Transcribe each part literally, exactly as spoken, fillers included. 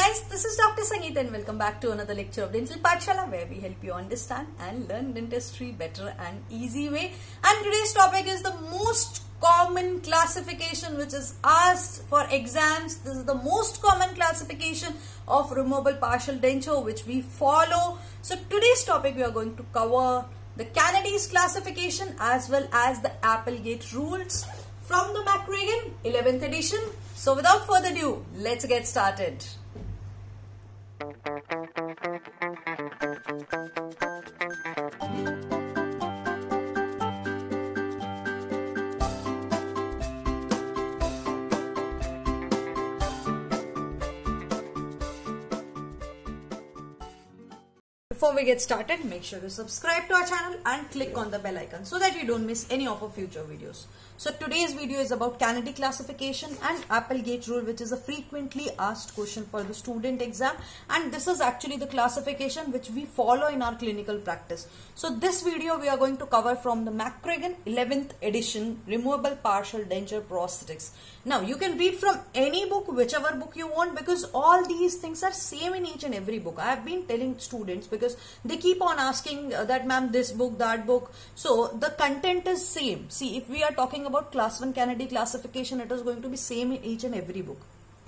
guys, this is Doctor Sangeeta and welcome back to another lecture of Dental Pathshala, where we help you understand and learn dentistry better and easy way. And today's topic is the most common classification which is asked for exams. This is the most common classification of removable partial denture which we follow. So today's topic we are going to cover the Kennedy's classification as well as the Applegate rules from the McGregor eleventh edition. So without further ado, let's get started. Before we get started, make sure to subscribe to our channel and click on the bell icon so that you don't miss any of our future videos. So today's video is about Kennedy classification and Applegate rule, which is a frequently asked question for the student exam, and this is actually the classification which we follow in our clinical practice. So this video we are going to cover from the McGregor eleventh edition removable partial denture prosthetics. Now you can read from any book, whichever book you want, because all these things are same in each and every book. I have been telling students because they keep on asking uh, that ma'am this book, that book. So the content is same. See, if we are talking about class one Kennedy classification, it is going to be same in each and every book.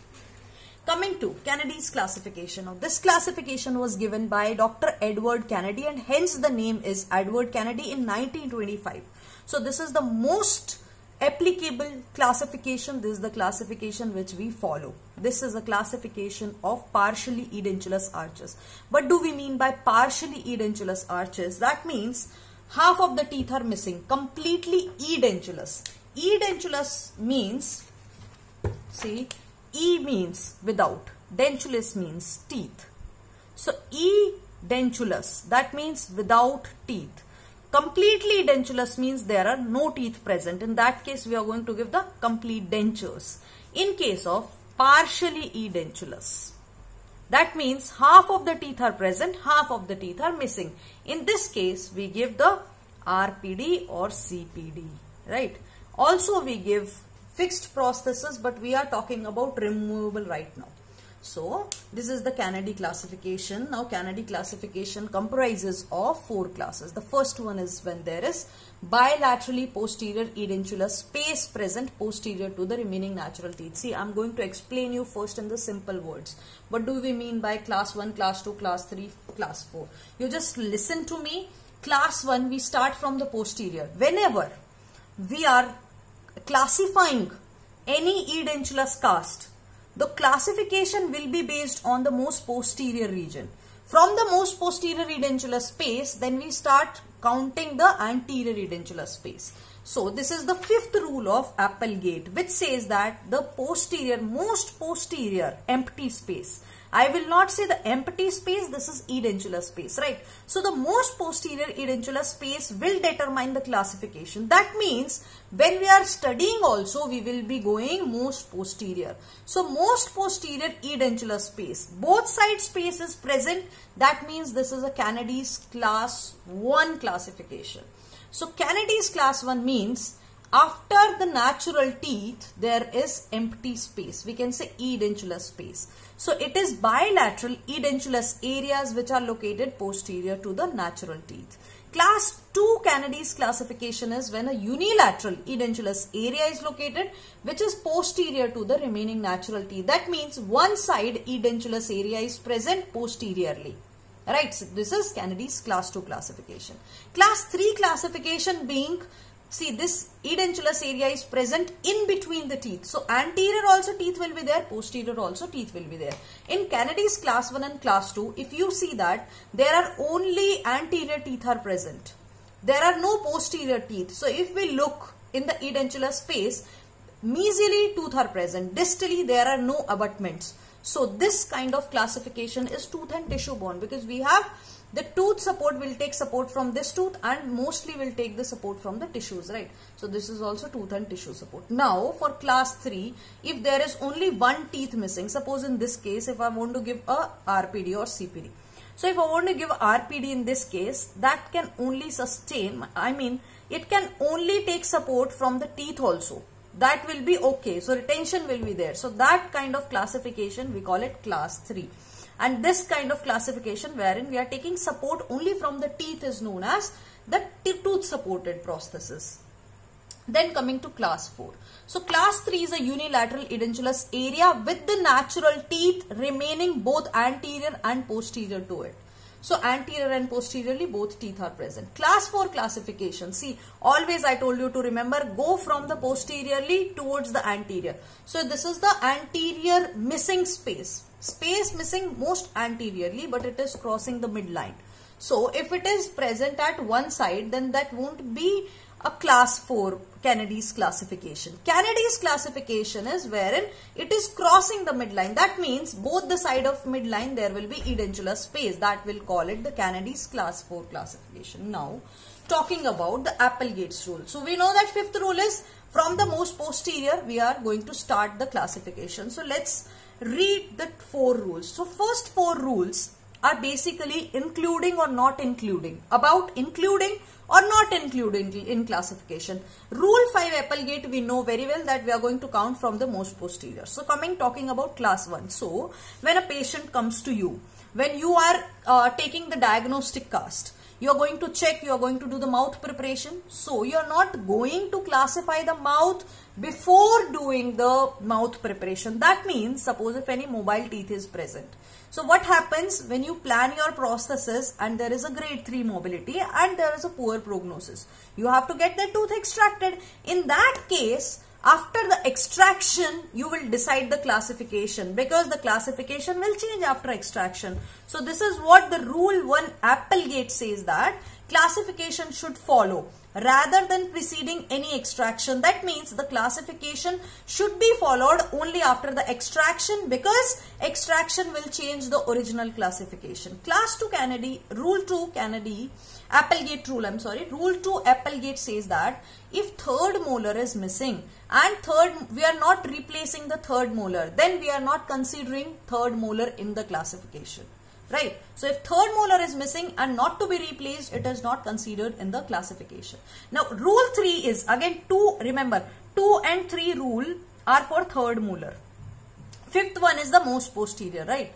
Coming to Kennedy's classification. Now, this classification was given by Doctor Edward Kennedy, and hence the name is Edward Kennedy in nineteen twenty-five. So this is the most applicable classification. This is the classification which we follow. This is a classification of partially edentulous arches. What do we mean by partially edentulous arches? That means half of the teeth are missing, completely edentulous. Edentulous means, see, E means without, dentulous means teeth. So edentulous, that means without teeth. Completely edentulous means there are no teeth present. In that case, we are going to give the complete dentures. In case of partially edentulous, that means half of the teeth are present, half of the teeth are missing. In this case, we give the R P D or C P D, right? Also, we give fixed prosthesis, but we are talking about removable right now. So this is the Kennedy classification. Now Kennedy classification comprises of four classes. The first one is when there is bilaterally posterior edentulous space present posterior to the remaining natural teeth. See, I'm going to explain you first in the simple words. What do we mean by class one, class two, class three, class four? You just listen to me. Class one, we start from the posterior. Whenever we are classifying any edentulous cast, the classification will be based on the most posterior region. From the most posterior edentulous space, then we start counting the anterior edentulous space. So this is the fifth rule of Applegate, which says that the posterior, most posterior empty space. I will not say the empty space, this is edentulous space, right? So the most posterior edentulous space will determine the classification. That means when we are studying also, we will be going most posterior. So most posterior edentulous space, both side space is present. That means this is a Kennedy's class one classification. So Kennedy's class one means after the natural teeth, there is empty space. We can say edentulous space. So it is bilateral edentulous areas which are located posterior to the natural teeth. Class two Kennedy's classification is when a unilateral edentulous area is located which is posterior to the remaining natural teeth. That means one side edentulous area is present posteriorly. Right, so this is Kennedy's class two classification. Class three classification being, see, this edentulous area is present in between the teeth. So anterior also teeth will be there, posterior also teeth will be there. In Kennedy's class one and class two, if you see that there are only anterior teeth are present. There are no posterior teeth. So if we look in the edentulous space, mesially tooth are present. Distally there are no abutments. So this kind of classification is tooth and tissue bone, because we have the tooth support will take support from this tooth and mostly will take the support from the tissues, right? So this is also tooth and tissue support. Now for class three, if there is only one teeth missing, suppose in this case, if I want to give a R P D or C P D. So if I want to give R P D in this case, that can only sustain, I mean, it can only take support from the teeth also. that will be okay. So retention will be there. So that kind of classification, we call it class three. And this kind of classification wherein we are taking support only from the teeth is known as the tooth supported prosthesis. Then coming to class four. So class three is a unilateral edentulous area with the natural teeth remaining both anterior and posterior to it. So anterior and posteriorly both teeth are present. Class four classification. See, always I told you to remember, go from the posteriorly towards the anterior. So this is the anterior missing space. Space missing most anteriorly, but it is crossing the midline. So if it is present at one side, then that won't be a class four Kennedy's classification. Kennedy's classification is wherein it is crossing the midline. That means both the side of midline there will be edentulous space. That will call it the Kennedy's class four classification. Now talking about the Applegate's rule. So we know that fifth rule is from the most posterior we are going to start the classification. So let's read the four rules. So first four rules are basically including or not including, about including or not including in classification. Rule five Applegate, we know very well that we are going to count from the most posterior. So coming talking about class one. So when a patient comes to you, when you are uh, taking the diagnostic cast, you are going to check, you are going to do the mouth preparation. So you are not going to classify the mouth before doing the mouth preparation. That means suppose if any mobile teeth is present. So what happens when you plan your prosthesis and there is a grade three mobility and there is a poor prognosis? You have to get the tooth extracted. In that case, after the extraction, you will decide the classification, because the classification will change after extraction. So this is what the rule one Applegate says, that classification should follow rather than preceding any extraction. That means the classification should be followed only after the extraction, because extraction will change the original classification. Class two Kennedy, rule two Kennedy, Applegate rule, I'm sorry, rule two Applegate says that if third molar is missing and third, we are not replacing the third molar, then we are not considering third molar in the classification. Right. So if third molar is missing and not to be replaced, it is not considered in the classification. Now rule three is again two, remember two and three rule are for third molar. Fifth one is the most posterior, right?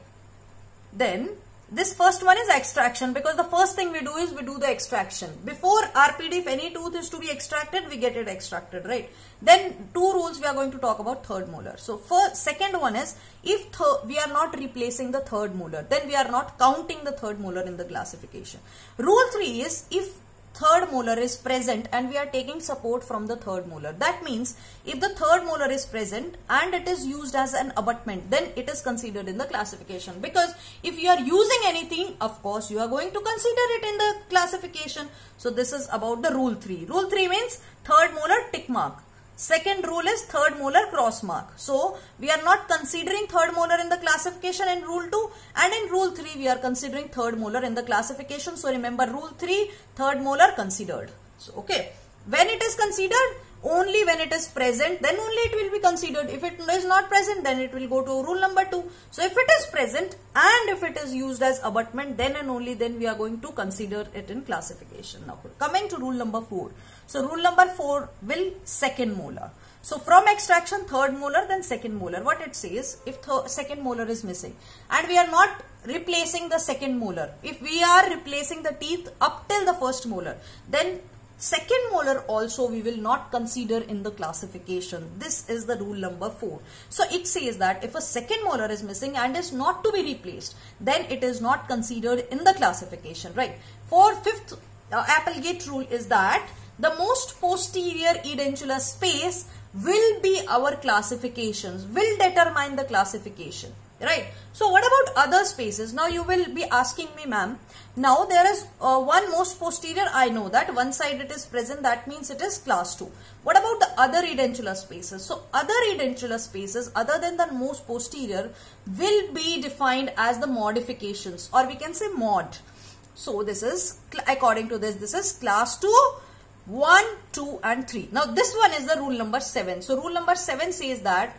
Then this first one is extraction, because the first thing we do is we do the extraction. Before R P D, if any tooth is to be extracted, we get it extracted, right? Then two rules we are going to talk about third molar. So first, second one is if we are not replacing the third molar, then we are not counting the third molar in the classification. Rule three is if third molar is present and we are taking support from the third molar. That means if the third molar is present and it is used as an abutment, then it is considered in the classification. Because if you are using anything, of course you are going to consider it in the classification. So this is about the rule three. Rule three means third molar tick mark. Second rule is third molar cross mark. So we are not considering third molar in the classification in rule two, and in rule three we are considering third molar in the classification. So remember rule three, third molar considered. So okay, when it is considered, only when it is present, then only it will be considered. If it is not present, then it will go to rule number two. So if it is present and if it is used as abutment, then and only then we are going to consider it in classification. Now coming to rule number four. So rule number four will second molar. So from extraction third molar, then second molar. What it says, if second molar is missing and we are not replacing the second molar, if we are replacing the teeth up till the first molar, then second molar also we will not consider in the classification. This is the rule number four. So it says that if a second molar is missing and is not to be replaced, then it is not considered in the classification, right? For fifth uh, Applegate rule is that the most posterior edentulous space will be our classifications, will determine the classification, right? So what about other spaces? Now you will be asking me, ma'am, now there is uh, one most posterior, I know that one side it is present, that means it is class two. What about the other edentulous spaces? So other edentulous spaces other than the most posterior will be defined as the modifications, or we can say mod. So this is, according to this, this is class two, one, two and three. Now this one is the rule number seven. So rule number seven says that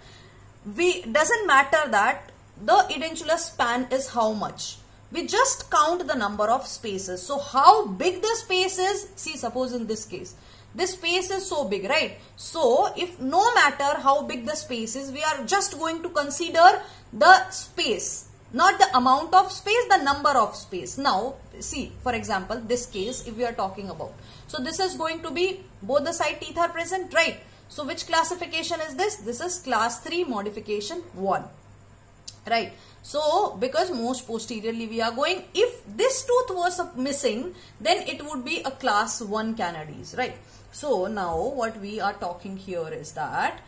we doesn't matter that the edentulous span is how much. We just count the number of spaces. So how big the space is, see suppose in this case, this space is so big, right? So if no matter how big the space is, we are just going to consider the space, not the amount of space, the number of space. Now see, for example, this case if we are talking about, so this is going to be both the side teeth are present, right? So which classification is this? This is class three modification one, right? So because most posteriorly we are going, if this tooth was missing, then it would be a class one canaries, right? So now what we are talking here is that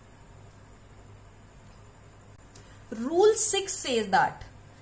rule six says that,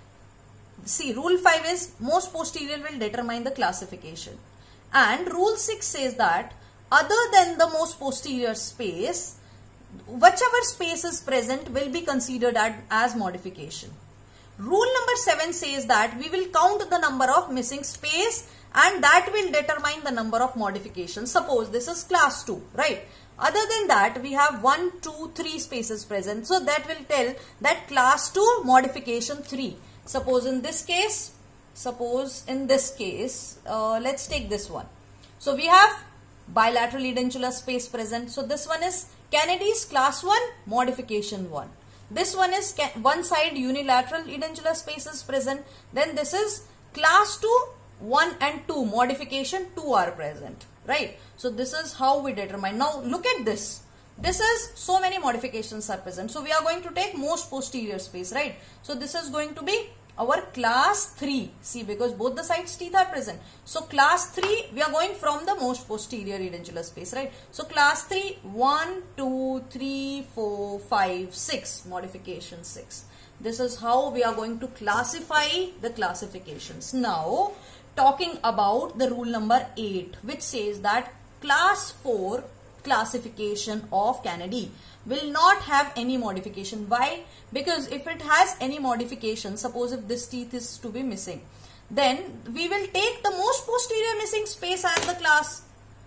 see, rule five is most posterior will determine the classification, and rule six says that other than the most posterior space, whichever space is present will be considered as modification. Rule number seven says that we will count the number of missing space and that will determine the number of modifications. Suppose this is class two, right? Other than that, we have one, two, three spaces present. So that will tell that class two modification three. Suppose in this case, suppose in this case, uh, let's take this one. So we have bilateral edentulous space present. So this one is Kennedy's class one modification one. This one is one side unilateral edentulous space is present. Then this is class two, one and two modification two are present, right? So this is how we determine. Now look at this. This is so many modifications are present. So we are going to take most posterior space, right? So this is going to be our class three. See, because both the sides teeth are present. So class three, we are going from the most posterior edentulous space, right? So class three, one, two, three, four, five, six, modification six. This is how we are going to classify the classifications. Now, talking about the rule number eight, which says that class four classification of Kennedy will not have any modification. Why? Because if it has any modification, suppose if this teeth is to be missing, then we will take the most posterior missing space as the class.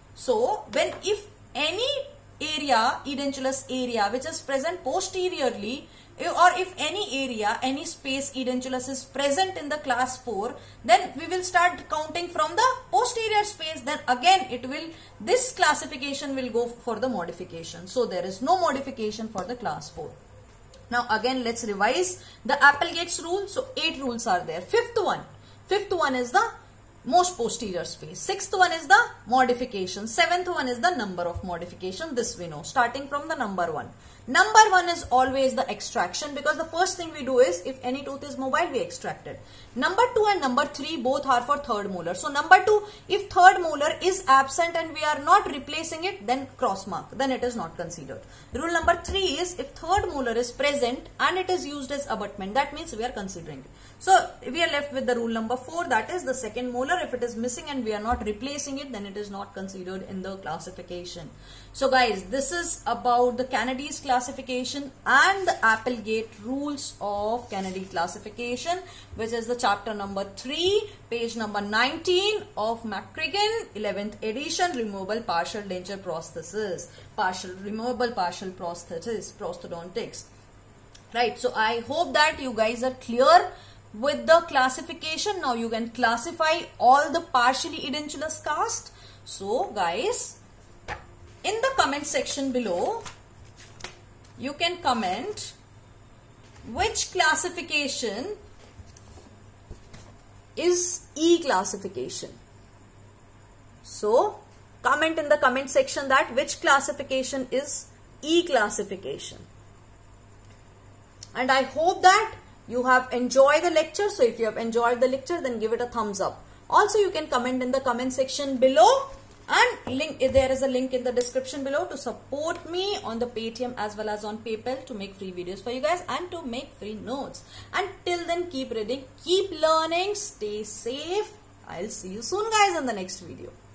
So when if any area, edentulous area which is present posteriorly, or if any area, any space edentulous is present in the class four, then we will start counting from the posterior space. Then again it will, this classification will go for the modification. So there is no modification for the class four. Now again let's revise the Applegate's rule. So eight rules are there. Fifth one, fifth one is the most posterior space. Sixth one is the modification. Seventh one is the number of modification. This we know, starting from the number one. Number one is always the extraction, because the first thing we do is if any tooth is mobile, we extract it. Number two and number three both are for third molar. So number two, if third molar is absent and we are not replacing it, then cross mark, then it is not considered. Rule number three is if third molar is present and it is used as abutment, that means we are considering it. So we are left with the rule number four, that is the second molar. If it is missing and we are not replacing it, then it is not considered in the classification. So guys, this is about the Kennedy's classification and the Applegate rules of Kennedy classification, which is the chapter number three, page number nineteen of McCracken, eleventh edition, removable partial denture prosthesis, partial removable partial prosthesis, prosthodontics. Right. So I hope that you guys are clear with the classification. Now you can classify all the partially edentulous cast. So guys, in the comment section below, you can comment which classification is E classification. So comment in the comment section that which classification is E classification. And I hope that you have enjoyed the lecture. So if you have enjoyed the lecture, then give it a thumbs up. Also, you can comment in the comment section below, and link, there is a link in the description below to support me on the Paytm as well as on PayPal to make free videos for you guys and to make free notes. And till then, keep reading, keep learning, stay safe. I'll see you soon guys in the next video.